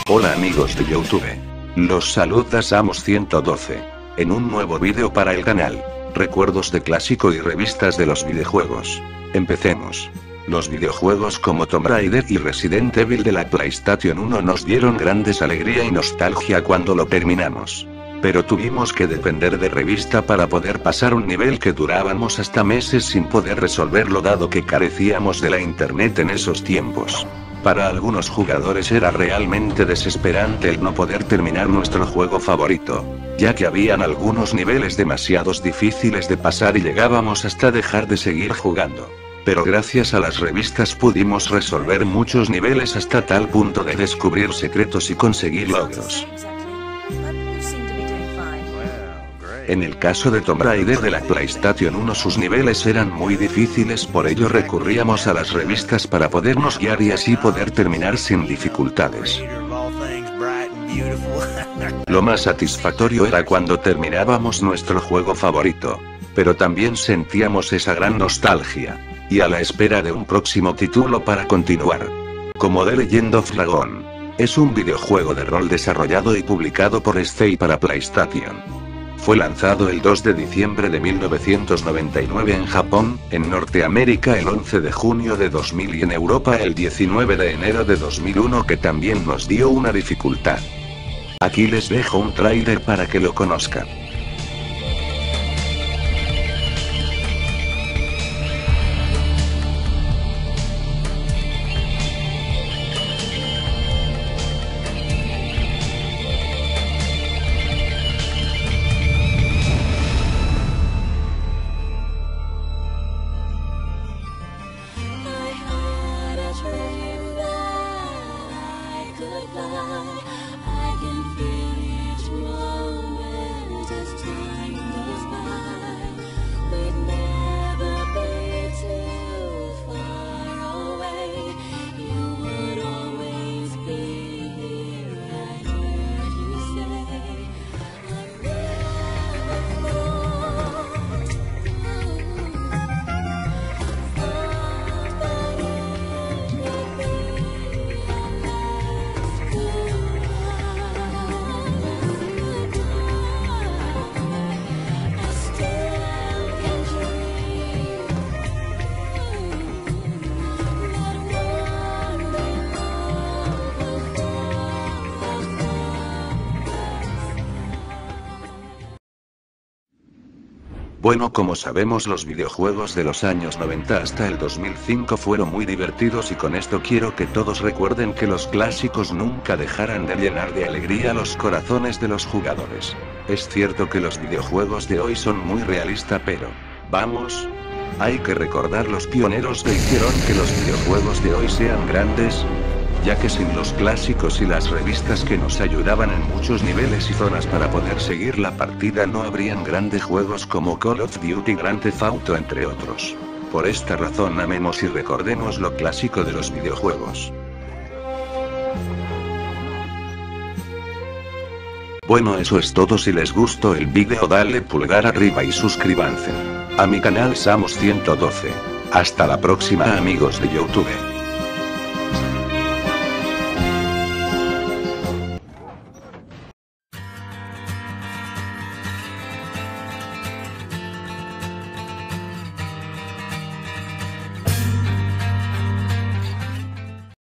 Hola amigos de YouTube. Los saluda Samus112. En un nuevo vídeo para el canal. Recuerdos de clásico y revistas de los videojuegos. Empecemos. Los videojuegos como Tomb Raider y Resident Evil de la PlayStation 1 nos dieron grandes alegría y nostalgia cuando lo terminamos. Pero tuvimos que depender de revista para poder pasar un nivel que durábamos hasta meses sin poder resolverlo dado que carecíamos de la internet en esos tiempos. Para algunos jugadores era realmente desesperante el no poder terminar nuestro juego favorito, ya que habían algunos niveles demasiados difíciles de pasar y llegábamos hasta dejar de seguir jugando. Pero gracias a las revistas pudimos resolver muchos niveles hasta tal punto de descubrir secretos y conseguir logros. En el caso de Tomb Raider de la PlayStation 1 sus niveles eran muy difíciles, por ello recurríamos a las revistas para podernos guiar y así poder terminar sin dificultades. Lo más satisfactorio era cuando terminábamos nuestro juego favorito, pero también sentíamos esa gran nostalgia, y a la espera de un próximo título para continuar. Como The Legend of Dragon, es un videojuego de rol desarrollado y publicado por Stay para PlayStation. Fue lanzado el 2 de diciembre de 1999 en Japón, en Norteamérica el 11 de junio de 2000 y en Europa el 19 de enero de 2001, que también nos dio una dificultad. Aquí les dejo un tráiler para que lo conozcan. Bueno, como sabemos, los videojuegos de los años 90 hasta el 2005 fueron muy divertidos y con esto quiero que todos recuerden que los clásicos nunca dejarán de llenar de alegría los corazones de los jugadores. Es cierto que los videojuegos de hoy son muy realistas, pero, vamos, hay que recordar los pioneros que hicieron que los videojuegos de hoy sean grandes, ya que sin los clásicos y las revistas que nos ayudaban en muchos niveles y zonas para poder seguir la partida no habrían grandes juegos como Call of Duty, Grand Theft Auto entre otros. Por esta razón amemos y recordemos lo clásico de los videojuegos. Bueno, eso es todo. Si les gustó el vídeo dale pulgar arriba y suscríbanse a mi canal Samus112. Hasta la próxima amigos de YouTube.